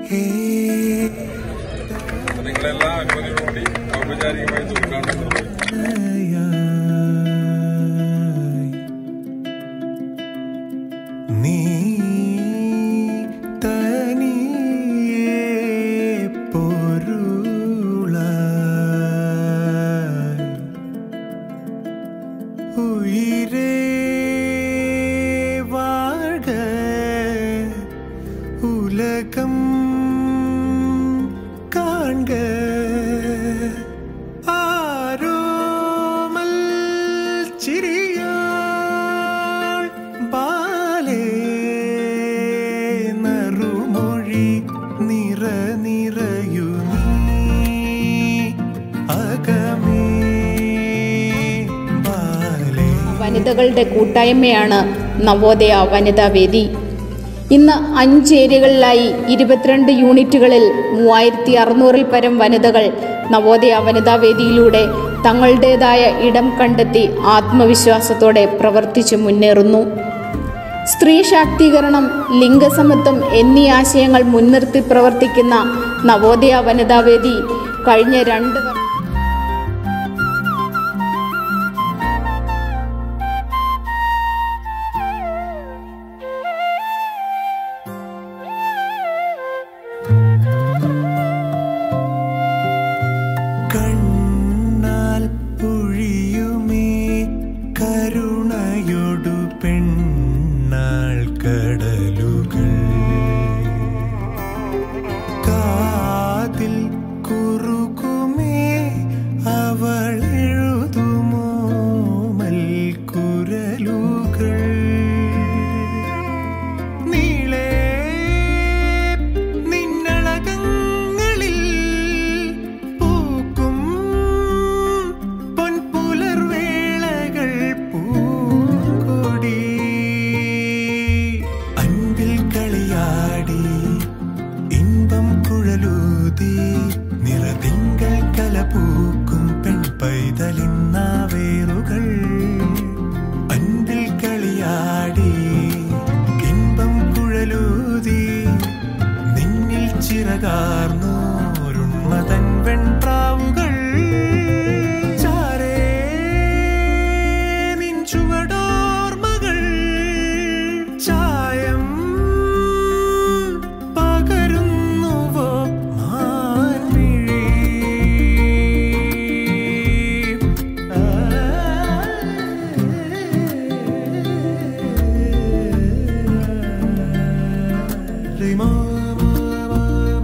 നിങ്ങളെല്ലാ അനുമതിയോടുകൂടി ഔപചാരികമായി ഉദ്ഘാടനം നീ തനിയെ പൊരുളായി ഉയിരേ വാഴ ഉലകം കാൺക ആരോമൽ ചിരിയാൾ ബാലേ നറുമൊഴി നിറയു നീ അകമേ ബാലേ. വനിതകളുടെ കൂട്ടായ്മയാണ് നവോദയ വനിതാ വേദി. ഇന്ന് 5 ഏരിയകളിലായി 22 യൂണിറ്റുകളിൽ 3600-ൽ പരം വനിതകൾ നവോദയ വനിതാ വേദിയിലൂടെ തങ്ങളുടേതായ ഇടം കണ്ടെത്തി ആത്മവിശ്വാസത്തോടെ പ്രവർത്തിച്ചു മുന്നേറുന്നു. സ്ത്രീ ശാക്തീകരണം, ലിംഗസമത്വം എന്നീ ആശയങ്ങൾ മുൻനിർത്തി പ്രവർത്തിക്കുന്ന നവോദയ വനിതാ വേദി കഴിഞ്ഞ 2 വർഷം കണ്ണാൽ പൊഴിയുമേ കരുണയൊടു പെണ്ണാൾ കടലുകൾ കാതിൽ കുറുകുമേ അവൾ എഴുതുമോ മൽക്കുരലുകൾ നീളേ നിന്നളകങ്ങളിൽ പൂക്കും പൊൻപുലർവേളകൾ പൂക്കൊടി അൻപിൽ കളിയാടി ഇൻപം കുഴലൂതി നിറതിങ്കൾ കലപൂക്കും പെൺപൈതലിന്നാവേറുകൾ അൻപിൽ കളിയാടി ഇൻപം കുഴലൂതി നിന്നിൽ ചിറകാർന്നോരുണ്മതൻ വെൺപ്രാവുകൾ ചാരേ നിൻ ചുവടോർമകൾ ചായം പകരുന്നുവോ മാൻമിഴി റിമോ